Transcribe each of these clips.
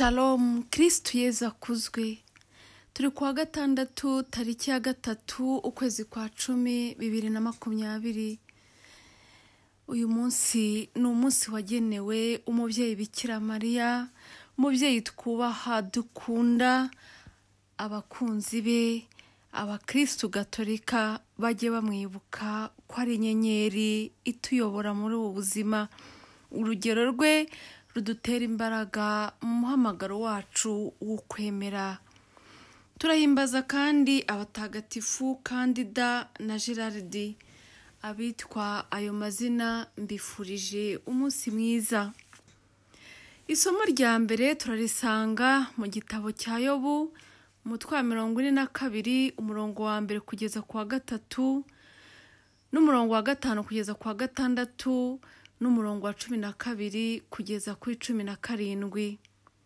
Shalom, Kristu Yezu akuzwe. Turi kuwa gatandatu tariki ya 3 ukwezi kwa 10 2020. Uyu munsi ni umunsi wagenewe umubyeyi Bikira Mariya, umubyeyi twubaha dukunda, abakunzi be, abakristu gatolika bajye bamwibuka ko ari inyenyeri ituyobora muri ubu buzima. Urugero rwe rudutera imbaraga mu muhamagaro wacu w'ukwemera. Turahimbaza kandi abatagatifu Kandida na Gerard, abitwa ayo mazina mbifurije umunsi mwiza. Isomo rya mbere turarisanga mu gitabo cya Yobu, umutwe wa 42 umurongo wa 1 kugeza ku wa 3 n'umurongo wa 5 kugeza ku wa 6 n'umurongo wa 12 kugeza kuri 17.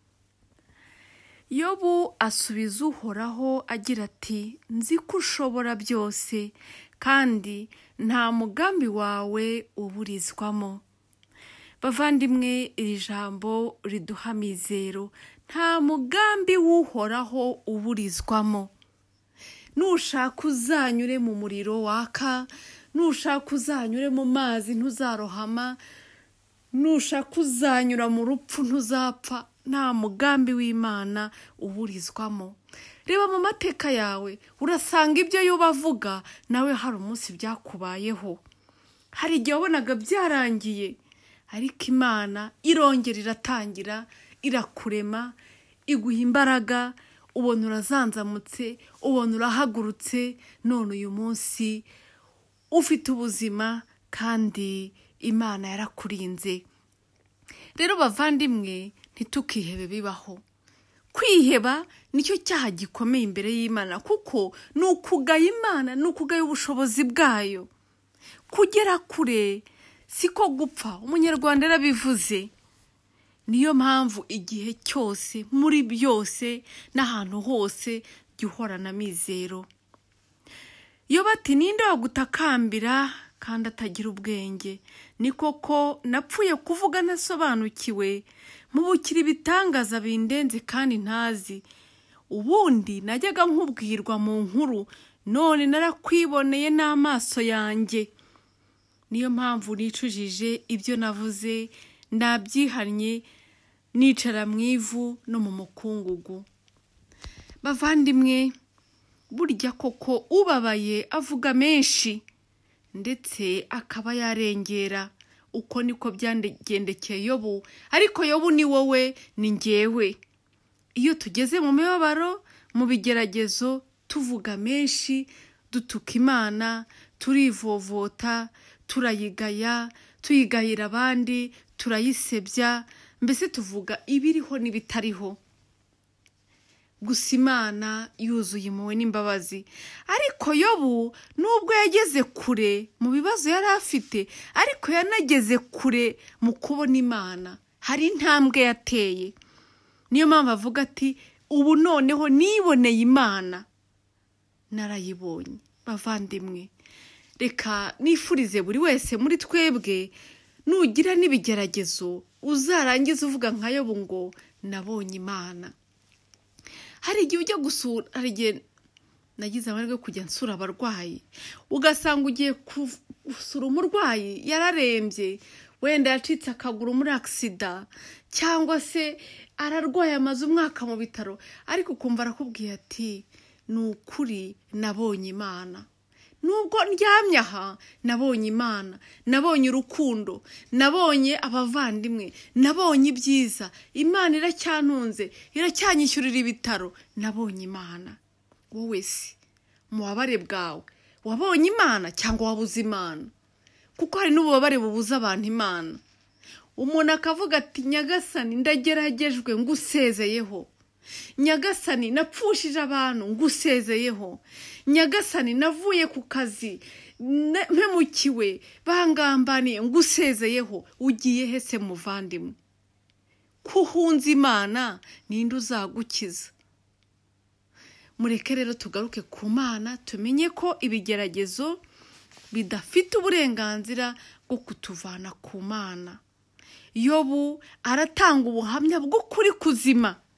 Yobu asubiza Uhoraho agira ati, nzi ko ushobora byose kandi nta mugambi wawe uburizwamo. Bavandimwe, iri jambo riduha mizero, nta mugambi w'Uhoraho uburizwamo. Nushaka uzanyure mu muriro waka, nushaka uzanyure mu mazi ntuzarohama, nushaka uzanyura mu rupfu ntuzapfa. Nta mugambi w'Imana uburizwamo. Reba mu mateka yawe urasanga ibyo yubavuga nawe hari umunsi byakubayeho. Hari igihe wabonaga byarangiye, ariko Imana irongera iratangira, irakurema, iguha imbaraga, ubona urazanzamutse, ubona urahagurutse, none uyu munsi ufite ubuzima kandi Imana yarakurinze. Rero bavandimwe, ntitukihebe bibaho. Kwiheba nicyo cyaha gikomeye imbere y'Imana, kuko nukugaya Imana, nukugaya ubushobozi bwayo. Kugera kure siko gupfa, umunyarwanda yarabivuze. Niyo mpamvu igihe cyose muri byose n'ahantu hose gihorana mizero. Iyo bati ninde wagutakambira kandi atagira ubwenge, ni koko napfuye kuvuga nasobanukiwe, mubukira ibitangaza bindenze kandi ntazi. Ubundi najyaga nkubwirwa mu nkuru, none narakwiboneye n'amaso yanjye. Niyo mpamvu nicujije ibyo navuze, ndabyihannye, nicara mu ivu no mu mukungugu. Bavandimwe, burya koko ubabaye avuga menshi, ndetse akaba yarengera. Uko niko byangendekeye Yobu, ariko Yobu ni wowe ni njyewe. Iyo tugeze mu mibabaro, mu bigeragezo, tuvuga menshi, dutuka Imana, turivovota, turayigaya, tuyigayira abandi, turayisebya, mbese tuvuga ibiriho n'ibitariho. Gusa Imana yuzuye impuhwe n'imbabazi. Ariko Yobu nubwo yageze kure mu bibazo yari afite, ariko yanageze kure mu kubona Imana. Hari intambwe yateye. Niyo mpamvu avuga ati, ubu noneho niboneye Imana, narayibonye. Bavandimwe, reka nifurize buri wese muri twebwe, nugira n'ibigeragezo uzarangiza uvuga nka Yobu ngo nabonye Imana. Hari igihe ujya gusura, hari igihe nagize amahirwe kujya nsura abarwayi, ugasanga ugiye gusura umurwayi yararembye, wenda yacitse akaguru muri accident, cyangwa se ararwaye amaze umwaka mu bitaro, ariko ukumva arakubwiye ati, ni ukuri nabonye Imana. Nubwo ndyamye aha, nabonye Imana, nabonye urukundo, nabonye abavandimwe, nabonye ibyiza, Imana iracyantunze, iracyanyishyurira ibitaro, nabonye Imana. Wowe se mu bubabare bwawe wabonye Imana cyangwa wabuze Imana? Kuko hari n'ububabare bubuza abantu Imana. Umuntu akavuga ati, Nyagasani ndageragejwe ngusezeyeho, Nyagasani napfushije abantu ngusezeyeho, Nyagasani navuye ku kazi mpemukiwe bangambaniye ngusezeyeho. Ugiye hese muvandimwe? Kuhunza Imana ninde uzagukiza? Mureke rero tugaruke ku Mana, tumenye ko ibigeragezo bidafite uburenganzira bwo kutuvana ku Mana. Yobu aratanga ubuhamya bw'ukuri kuzima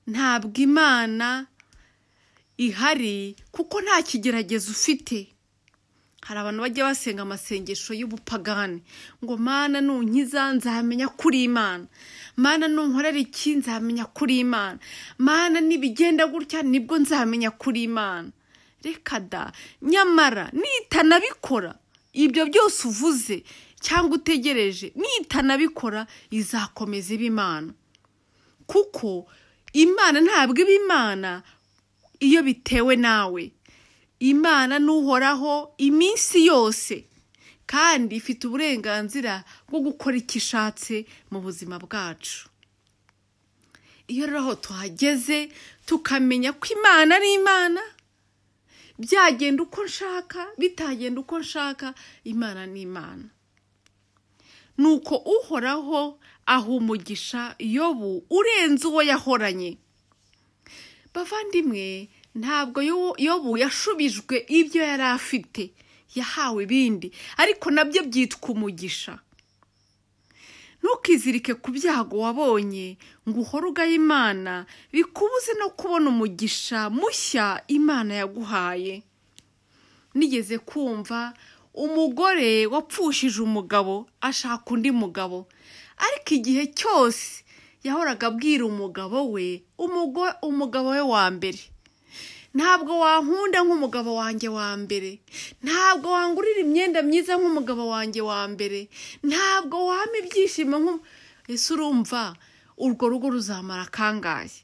ntabwo Imana ihari kuko nta kigeragezo ufite. Hari abantu bajya basenga amasengesho y'ubupagani ngo Mana nunkiza nzamenya kuri Imana, Mana nunkorera iki nzamenya kuri Imana, Mana nibigenda gutya nibwo nzamenya kuri Imana. Reka da, nyamara nitanabikora ibyo byose uvuze cyangwa utegereje, nitanabikora izakomeza iba Imana, kuko Imana ntabwo iba Imana iyo bitewe nawe. Imana nuhoraho iminsi yose kandi ifite uburenganzira bwo gukora icyo ishatse mu buzima bwacu. Iyo rero tuhageze tukamenya ko Imana ari Imana, byagenda uko nshaka bitagenda uko nshaka, Imana ni Imana. Nuko uhoraho aha umugisha Yobu urenze uwo yahoranye. Bavandimwe, ntabwo Yobu yashubijwe ibyo yari afite, yahawe ibindi, ariko nabyo byitwa umugisha. Ntukizirike ku byago wabonye ngo uhore ugaya Imana, bikubuze no kubona umugisha mushya Imana yaguhaye. Nigeze kumva umugore wapfushije umugabo ashaka undi mugabo, ariko igihe cyose yahoraga abwira umugabo we, umugabo we wa mbere, ntabwo wankunda nk'umugabo wanjye wa mbere, ntabwo wangurira imyenda myiza nk'umugabo wanjye wa mbere, ntabwo wampa ibyishimo ese urumva urwo rugo ruzamara kangahe?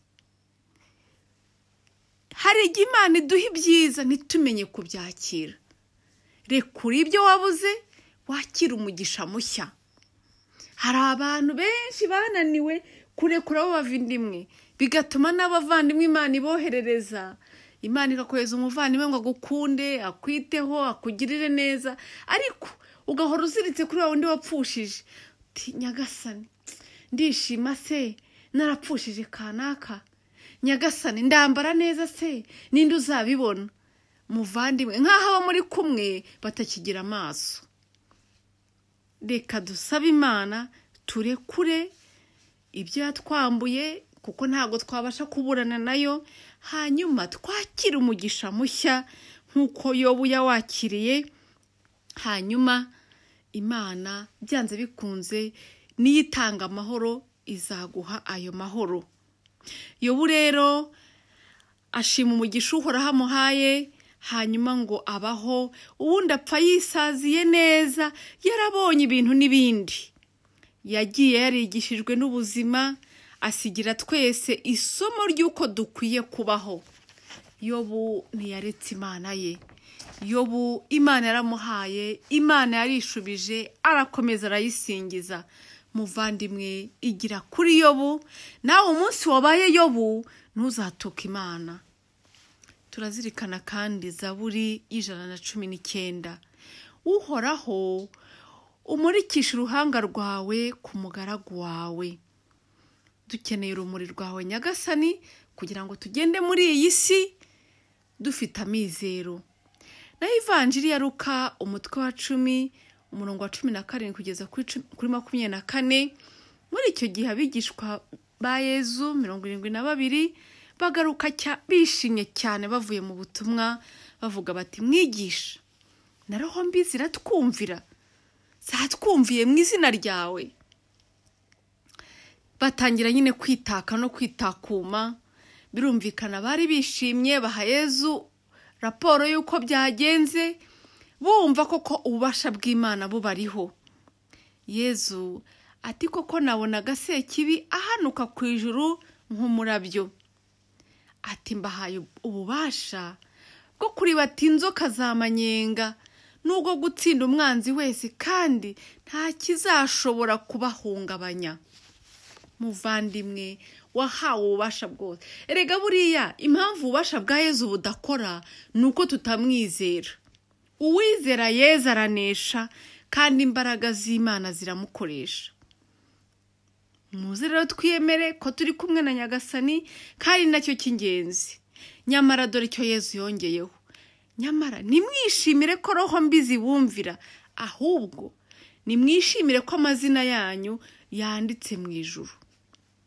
Hari igihe Imana iduha ibyiza ntitumenye kubyakira. Rekura ibyo wabuze wakira umugisha mushya. Hari abantu benshi bananiwe kurekura abo bavindimwe, bigatuma n'abavandimwe Imana iboherereza. Imana ikakohereza umuvandimwe ngo agukunde, akwiteho, akugirire neza, ariko ugahora uziritse kuri wa wundi wapfushije. Nyagasani, ndishima se narapfushije kanaka? Nyagasani, ndambara neza se ninde uzabibona? Muvandimwe, nk'aho abo muri kumwe batakigira amaso. Reka dusabe Imana turekure ibyo yatwambuye, kuko ntabwo twabasha kuburana nayo, hanyuma twakira umugisha mushya nk'uko Yobu yawakiriye. Hanyuma Imana byanze bikunze niyo itanga amahoro, izaguha ayo mahoro. Yobu rero ashima umugisha uhoraho amuhaye, hanyuma ngo abaho, ubundi apfa yisaziye neza, yarabonye ibintu n'ibindi. Yagiye yarigishijwe n'ubuzima, asigira twese isomo ry'uko dukwiye kubaho. Yobu ntiyaretse Imana ye. Yobu Imana yaramuhaye, Imana yarishubije, arakomeza arayisingiza. Muvandimwe, igira kuri Yobu, nawe umunsi wabaye Yobu ntuzatuke Imana. Turazirikana kandi Zaburi 119. Uhoraho umurikisha uruhanga rwawe ku mugaragu wawe. Dukeneye urumuri rwawe Nyagasani kugira ngo tugende muri iyi si dufite amizero. Na Ivanjiri ya Luka umutwe wa 10 umurongo wa 17 kugeza kuri 24, muri icyo gihe abigishwa ba Yezu 72 bagaruka bishimye cyane bavuye mu butumwa, bavuga bati, mwigisha, na roho mbi ziratwumvira, zatwumviye mu izina ryawe. Batangira nyine kwitaka no kwitakuma. Birumvikana bari bishimye, baha Yezu raporo y'uko byagenze, bumva koko ububasha bw'Imana bubariho. Yezu ati, koko nabonaga Sekibi ahanuka ku ijuru nk'umurabyo. Ati, mbahaye ububasha bwo kuribata inzoka z'amanyenga n'ubwo gutsinda umwanzi wese, kandi nta kizashobora kubahungabanya. Muvandimwe, wahawe ububasha bwose. Erega buriya impamvu ububasha bwa Yezu budakora nuko tutamwizera. Uwizera Yezu aranesha, kandi imbaraga z'Imana ziramukoresha. Muze rero twiyemere ko turi kumwe na Nyagasani, kandi nacyo cy'ingenzi. Nyamara dore icyo Yezu yongeyeho. Nyamara nimwishimire ko roho mbi zibumvira, ahubwo nimwishimire ko amazina yanyu yanditse mu ijuru.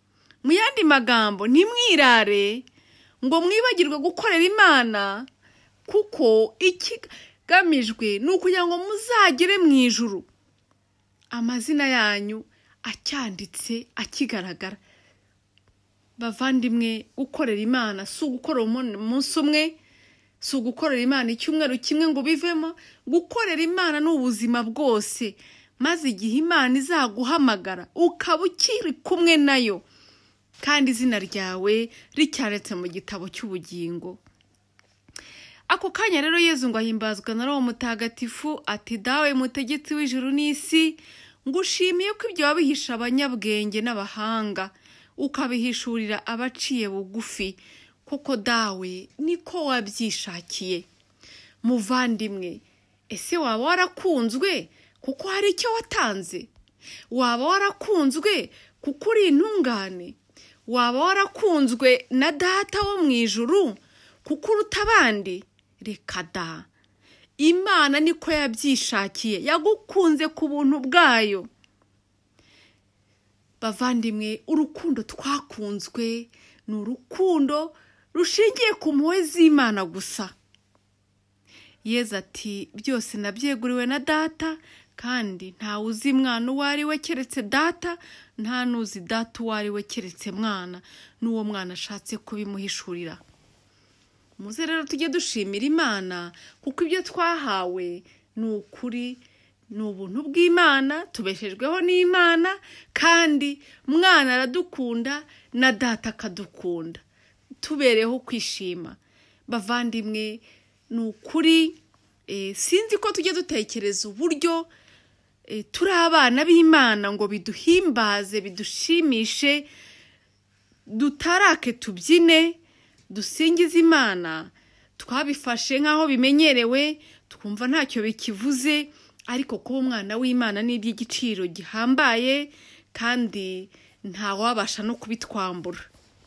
mu yandi magambo ntimwirare ngo mwibagirwe gukorera Imana, kuko ikigamijwe ni ukugira ngo muzagere mu ijuru amazina yanyu acyanditse akigaragara. Bavandimwe, gukorera Imana si ugukorera umunsi umwe, si ugukorera Imana icyumweru kimwe ngo bivemo. Gukorera Imana ni ubuzima bwose, maze igihe Imana izaguhamagara ukaba ukiri kumwe nayo kandi izina ryawe ricyanditse mu gitabo cy'ubugingo. Ako kanya rero Yezu ngo ahimbazwa na Roho Mutagatifu ati, dawe mutegetsi w'ijuru n'isi, ngushimiye ko ibyo wabihisha abanyabwenge n'abahanga ukabihishurira abaciye bugufi, kuko dawe niko wabyishakiye. Muvandimwe, ese waba warakunzwe kuko hari icyo watanze? Waba warakunzwe kuko uri intungane? Waba warakunzwe na Data wo mu ijuru kuko uruta abandi? Reka da, Imana niko yabyishakiye, yagukunze ku buntu bwayo. Bavandimwe, urukundo twakunzwe ni urukundo rushingiye ku mpuhwe z'Imana gusa. Yezu ati, byose nabyeguriwe na Data, kandi ntawe uzi Mwana uwo ari we keretse Data, nta n'uzi Data uwo ari we keretse Mwana, n'uwo Mwana ashatse kubimuhishurira. Muze rero tujye dushimira Imana, kuko ibyo twahawe ni ukuri, ni ubuntu bw'Imana, tubeshejweho n'Imana, kandi Mwana aradukunda na Data akadukunda, tubereho kwishima. Bavandimwe, ni ukuri, sinzi ko tujye dutekereza uburyo turi abana b'Imana ngo biduhimbaze, bidushimishe, dutarake, tubyine, dusingize Imana. Twabifashe nk'aho bimenyerewe, twumva ntacyo bikivuze, ariko kuba umwana w'Imana ni iby'igiciro gihambaye, kandi ntawabasha no kubitwambura.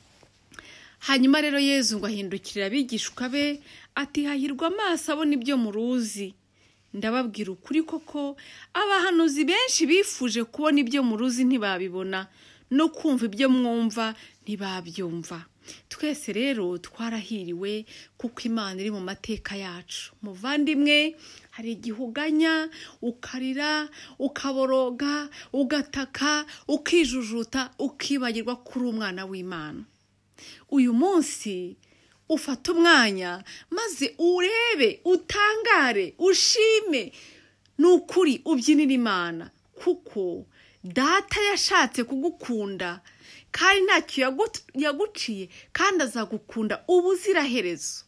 Hanyuma rero Yezu ngo ahindukirira abigishwa be ati, hahirwa amaso abona ibyo muruzi. Ndababwira ukuri koko, abahanuzi benshi bifuje kubona ibyo muruzi ntibabibona, no kumva ibyo mwumva ntibabyumva. Twese rero twarahiriwe kuko Imana iri mu mateka yacu. Muvandimwe, hari igihe uganya, ukarira, ukaboroga, ugataka, ukijujuta, ukibagirwa kuri umwana w'Imana. Uyu munsi ufata umwanya maze urebe, utangare, ushime, n'ukuri ubyinira Imana, kuko Data yashatse kugukunda kandi ntacyo yaguciye, kandi azagukunda ubuziraherezo.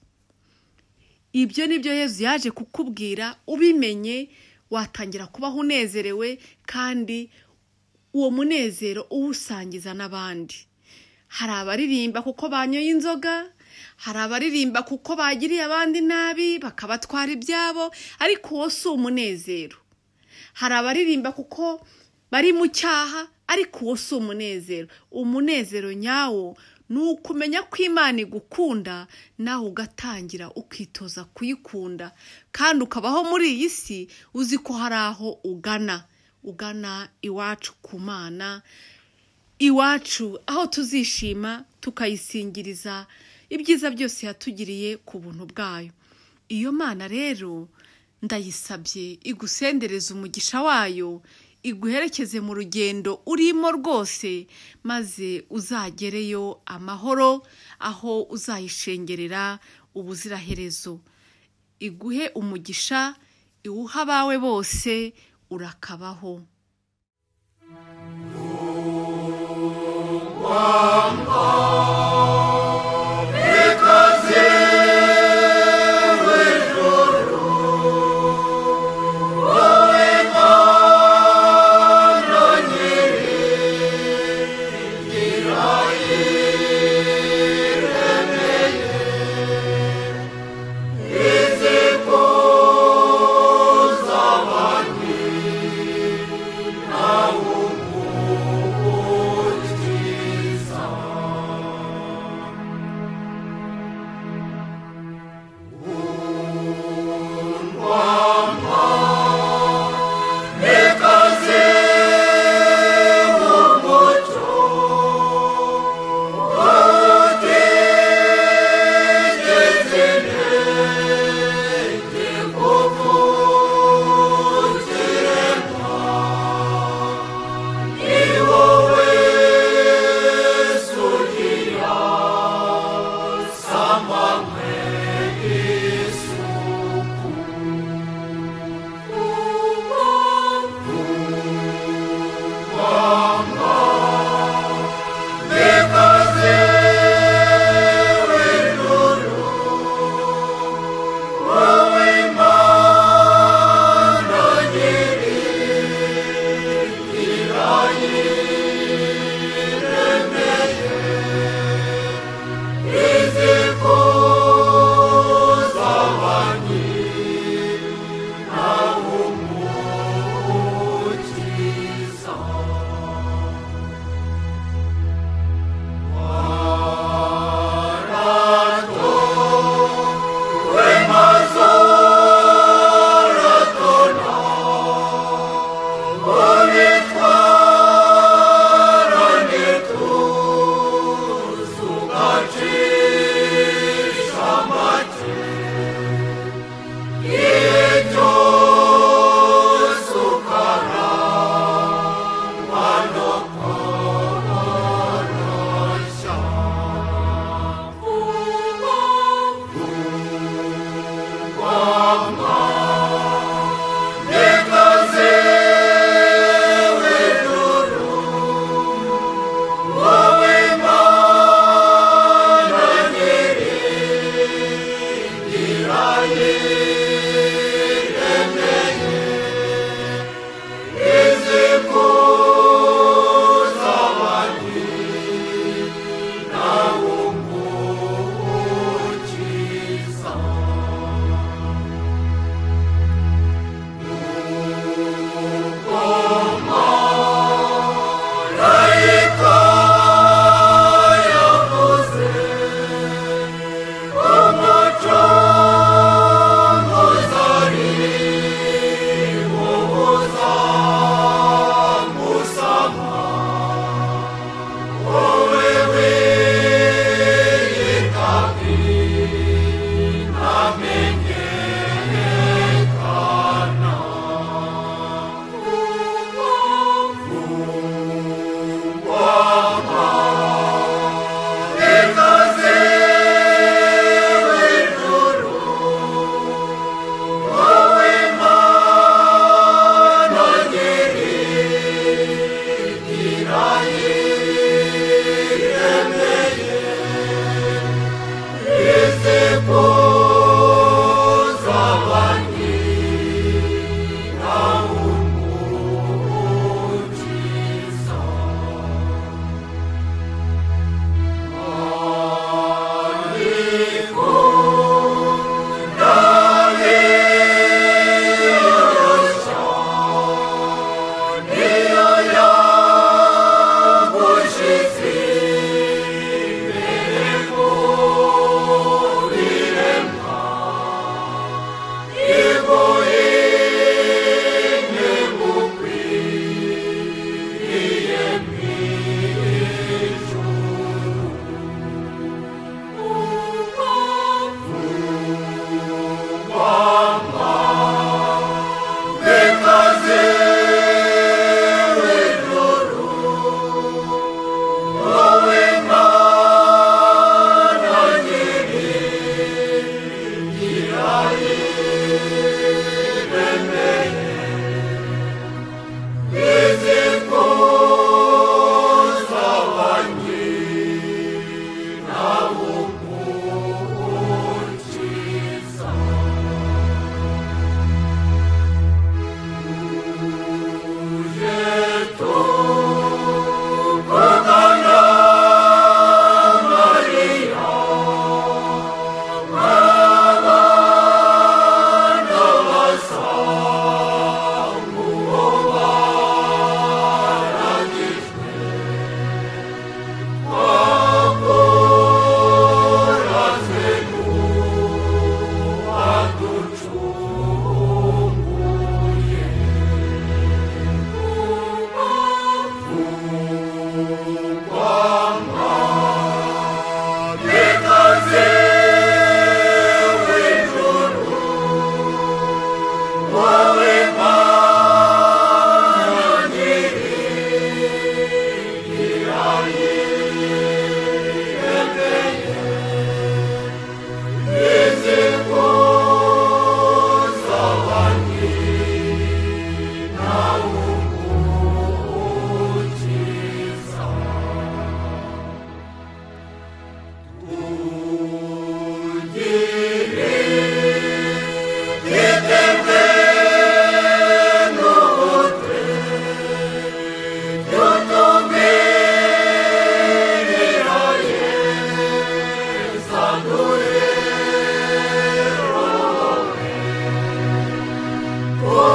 Ibyo nibyo Yezu yaje kukubwira, ubimenye watangira kubaho unezerewe, kandi uwo munezero uwusangiza n'abandi. Hari abaririmba kuko banyoye inzoga, hari abaririmba kuko bagiriye abandi nabi bakabatwara ibyabo, ariko uwo si umunezero. Hari abaririmba kuko bari mu cyaha, ariko uwo si umunezero. Umunezero nyawo ni ukumenya ko Imana igukunda, nawe ugatangira ukitoza kuyikunda, kandi ukabaho muri iyi si uzi ko hari aho ugana iwacu ku Mana, iwacu aho tuzishima tukayisingiriza ibyiza byose yatugiriye ku buntu bwayo. Iyo Mana rero ndayisabye igusendereze umugisha wayo, iguherekeze mu rugendo urimo rwose, maze uzagereyo amahoro, aho uzayishengerera ubuziraherezo. Iguhe umugisha, iwuha abawe bose. Urakabaho.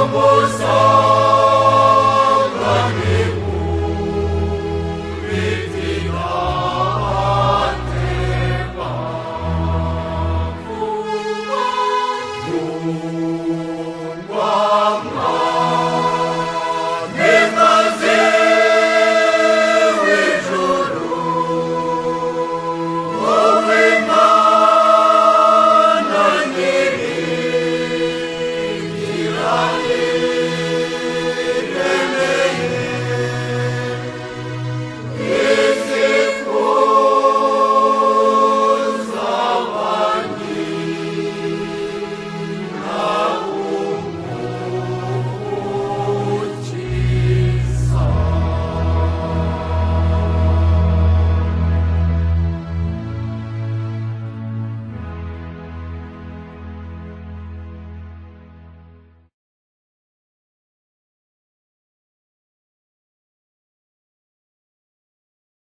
gusa